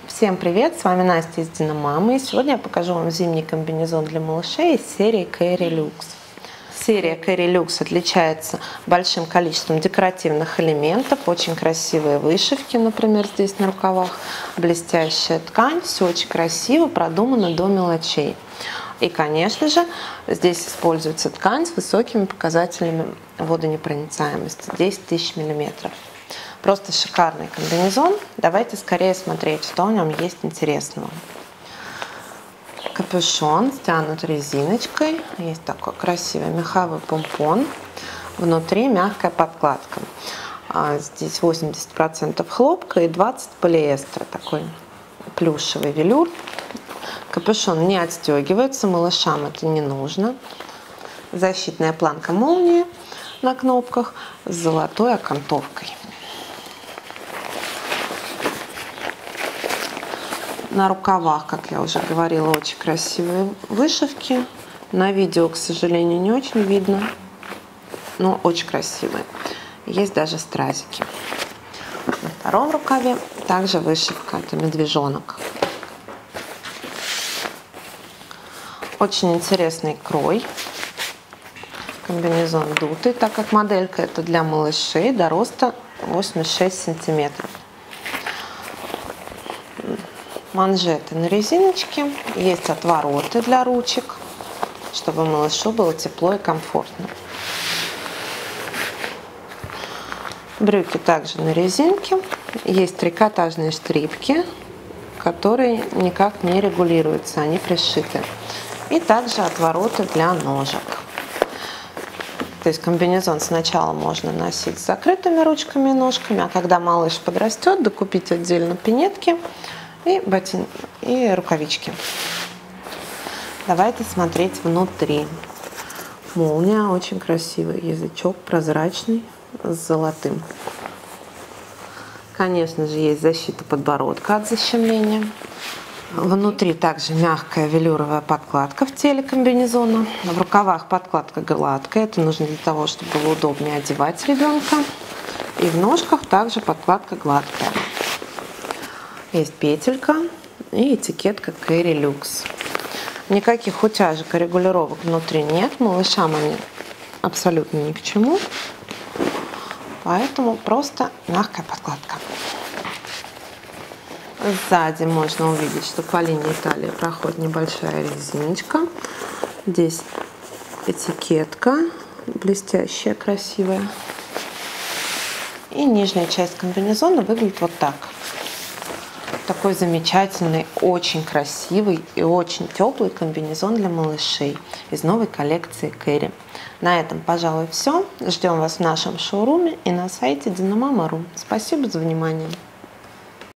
Всем привет! С вами Настя из Диномамы. И сегодня я покажу вам зимний комбинезон для малышей из серии Keri Lux. Серия Keri Lux отличается большим количеством декоративных элементов, очень красивые вышивки, например, здесь на рукавах, блестящая ткань, все очень красиво, продумано до мелочей. И, конечно же, здесь используется ткань с высокими показателями водонепроницаемости, 10 тысяч миллиметров. Просто шикарный комбинезон. Давайте скорее смотреть, что в нем есть интересного. Капюшон стянут резиночкой. Есть такой красивый меховой помпон. Внутри мягкая подкладка. Здесь 80% хлопка и 20% полиэстера. Такой плюшевый велюр. Капюшон не отстегивается, малышам это не нужно. Защитная планка молнии на кнопках с золотой окантовкой. На рукавах, как я уже говорила, очень красивые вышивки. На видео, к сожалению, не очень видно, но очень красивые. Есть даже стразики. На втором рукаве также вышивка, это медвежонок. Очень интересный крой. Комбинезон дутый, так как моделька это для малышей до роста 86 сантиметров. Манжеты на резиночке, есть отвороты для ручек, чтобы малышу было тепло и комфортно. Брюки также на резинке, есть трикотажные штрипки, которые никак не регулируются, они пришиты. И также отвороты для ножек. То есть комбинезон сначала можно носить с закрытыми ручками и ножками, а когда малыш подрастет, докупить отдельно пинетки и рукавички. Давайте смотреть внутри. Молния, очень красивый язычок, прозрачный, с золотым. Конечно же, есть защита подбородка от защемления. Внутри также мягкая велюровая подкладка в теле комбинезона. В рукавах подкладка гладкая, это нужно для того, чтобы было удобнее одевать ребенка. И в ножках также подкладка гладкая. Есть петелька и этикетка Keri Lux. Никаких утяжек и регулировок внутри нет. Малышам они абсолютно ни к чему. Поэтому просто мягкая подкладка. Сзади можно увидеть, что по линии талии проходит небольшая резиночка. Здесь этикетка блестящая, красивая. И нижняя часть комбинезона выглядит вот так. Такой замечательный, очень красивый и очень теплый комбинезон для малышей из новой коллекции Keri. На этом, пожалуй, все. Ждем вас в нашем шоуруме и на сайте Dinamama.ru. Спасибо за внимание.